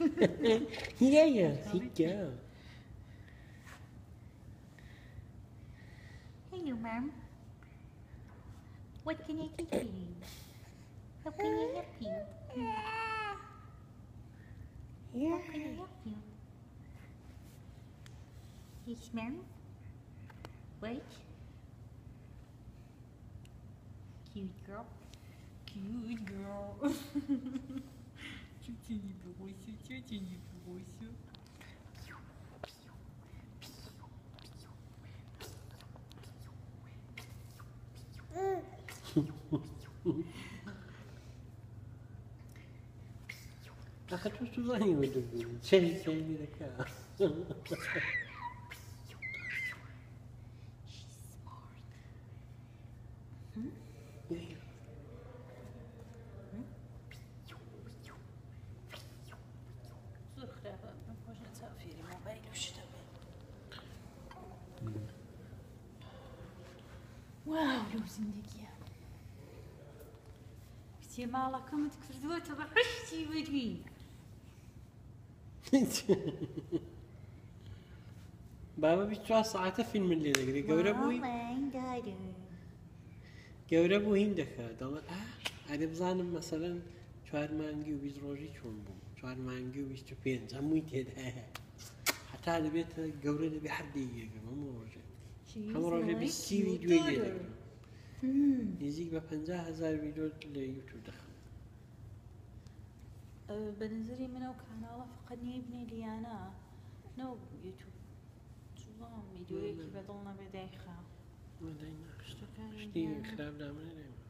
Yeah, fica. Hello, Mom. What can I do for you? How can I help you? How can I help you? Yes, Mom. What? Cute girl. Cute girl. Тетя не бойся, тетя не бойся. Ach, tu tu za nim wydobył. Cześć, mi taka. She's smart. زۆر خراپە خۆش نەچاوفێری مۆبایل و شتەوە. واو لەو زیندگیە کچێ ماڵەکەمت کردووەتە بە هەشتی وەری. بابا 24 ساعته فیلم لێ دەگرێت گەورە بووی دارم. گەورە بوو هین دەکات دەڵێ ئەگە بزانم مەسەلەن 4 مانگی و 20 ڕۆژی چۆن بوو 4 مانگی و 25 هەمووی تێدایە هەتا دەبێتە گەورە دەبێت هەردێکێکم هەموو ڕۆژێ هەموو ڕۆژێ 20 ویدیۆی لێ دەگرم نزیک بە 50,000 ویدیۆ لە یوتیوب دەخەم. بە نظری منە و کاناڵە فقط نییە بنێ لیانە نەوە یوتیوب چوڵام ویدیۆیەکی بەدڵ نەبێ دایخا شتی خراپ دامنێ